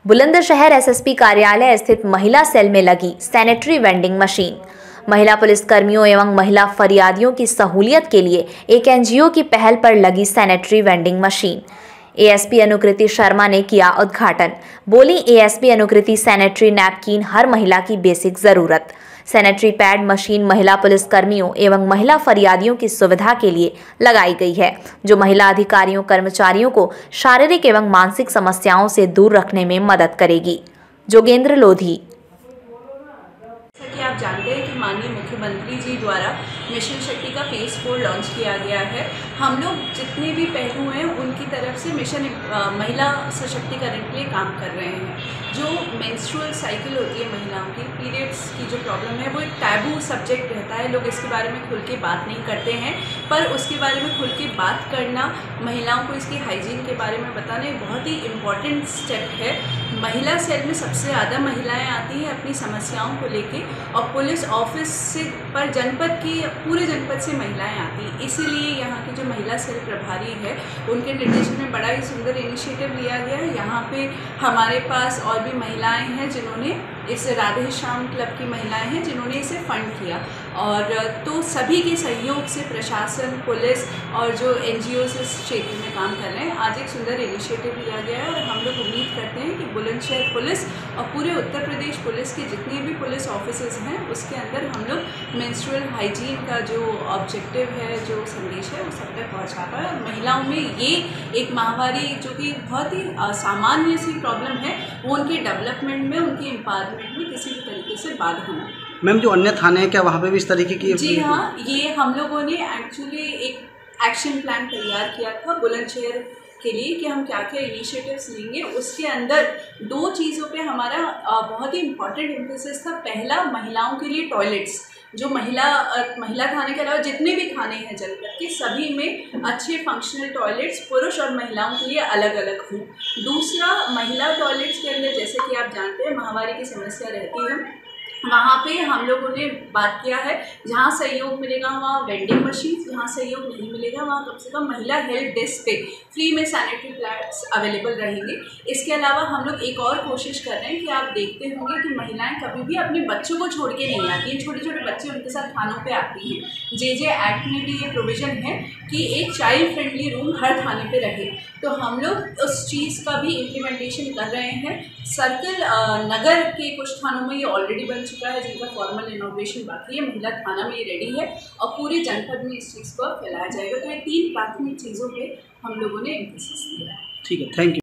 Bulandshahr SSP कार्यालय स्थित महिला सेल में लगी सैनिटरी वेंडिंग मशीन। महिला पुलिस कर्मियों एवं महिला फरियादियों की सहूलियत के लिए एक एनजीओ की पहल पर लगी sanitary vending machine. ASP Anukriti Sharma ने किया उद्घाटन। बोली एएसपी अनुकृति, सैनिटरी नैपकिन हर महिला की बेसिक जरूरत। सैनिटरी पैड मशीन महिला पुलिस कर्मियों एवं महिला फरियादियों की सुविधा के लिए लगाई गई है, जो महिला अधिकारियों कर्मचारियों को शारीरिक एवं मानसिक समस्याओं से दूर रखने में मदद करेगी। जोगेंद्र लोधी। जैसा कि आप जानते हैं कि माननीय मुख्यमंत्री जी द्वारा मिशन शक्ति का फेज़ 4 लॉन्च किया गया है। हम लोग जितने भी पहलू हैं उनकी तरफ से मिशन महिला सशक्तिकरण के लिए काम कर रहे हैं। जो मेंस्ट्रुअल साइकिल होती है महिलाओं की, पीरियड्स की जो प्रॉब्लम है, वो एक टैबू सब्जेक्ट रहता है। लोग इसके बारे में खुल के बात नहीं करते हैं, पर उसके बारे में खुल के बात करना, महिलाओं को इसकी हाइजीन के बारे में बताना एक बहुत ही इम्पॉर्टेंट स्टेप है। महिला सेल में सबसे ज़्यादा महिलाएं आती हैं अपनी समस्याओं को लेके, और पुलिस ऑफिस से पर जनपद की पूरे जनपद से महिलाएं आती हैं। इसीलिए यहाँ की जो महिला सेल प्रभारी है उनके निर्देशन में बड़ा ही सुंदर इनिशिएटिव लिया गया है। यहाँ पे हमारे पास और भी महिलाएं हैं जिन्होंने इस राधे श्याम क्लब की महिलाएं हैं जिन्होंने इसे फंड किया, और तो सभी के सहयोग से प्रशासन, पुलिस और जो एनजीओस इस क्षेत्र में काम कर रहे हैं, आज एक सुंदर इनिशिएटिव लिया गया है। और हम लोग उम्मीद करते हैं कि बुलंदशहर पुलिस और पूरे उत्तर प्रदेश पुलिस के जितने भी पुलिस ऑफिसर्स हैं उसके अंदर हम लोग मेंस्ट्रुअल हाइजीन का जो ऑब्जेक्टिव है, जो संदेश है, वो सब तक पहुँचा पाए। और महिलाओं में ये एक माहवारी जो कि बहुत ही सामान्य सी प्रॉब्लम है, वो उनके डेवलपमेंट में, उनके एम्पावरमेंट में किसी भी तरीके से बाधा ना। मैम, जो अन्य थाने हैं क्या वहाँ पे भी इस तरीके की? जी हाँ, ये हम लोगों ने एक्चुअली एक एक्शन प्लान तैयार किया था बुलंदशहर के लिए कि हम क्या क्या इनिशिएटिव्स लेंगे। उसके अंदर 2 चीज़ों पे हमारा बहुत ही इम्पॉर्टेंट एम्फेसिस था। पहला, महिलाओं के लिए टॉयलेट्स, जो महिला थाने के अलावा जितने भी थाने हैं जनपद के, सभी में अच्छे फंक्शनल टॉयलेट्स पुरुष और महिलाओं के लिए अलग अलग हों। दूसरा, महिला टॉयलेट्स के अंदर जैसे कि आप जानते हैं महामारी की समस्या रहती है, वहाँ पे हम लोगों ने बात किया है जहाँ सहयोग मिलेगा वहाँ वेंडिंग मशीन, जहाँ सहयोग नहीं मिलेगा वहाँ कम से कम महिला हेल्प डेस्क पे फ्री में सैनिटरी पैड्स अवेलेबल रहेंगे। इसके अलावा हम लोग एक और कोशिश कर रहे हैं कि आप देखते होंगे कि महिलाएं कभी भी अपने बच्चों को छोड़ के नहीं आती हैं। छोटे छोटे बच्चे उनके साथ थानों पे आती हैं। जे एक्ट में भी ये प्रोविज़न है कि एक चाइल्ड फ्रेंडली रूम हर थाने पे रहे, तो हम लोग उस चीज़ का भी इम्प्लीमेंटेशन कर रहे हैं। सर्कल नगर के कुछ थानों में ये ऑलरेडी बन चुका है, जिनका फॉर्मल इनॉग्रेशन बाकी है। महिला थाना में ये रेडी है और पूरे जनपद में इस चीज़ को फैलाया जाएगा। तो ये 3 प्राथमिक चीज़ों पे हम लोगों ने एम्फेसिस दिया है। ठीक है, थैंक यू।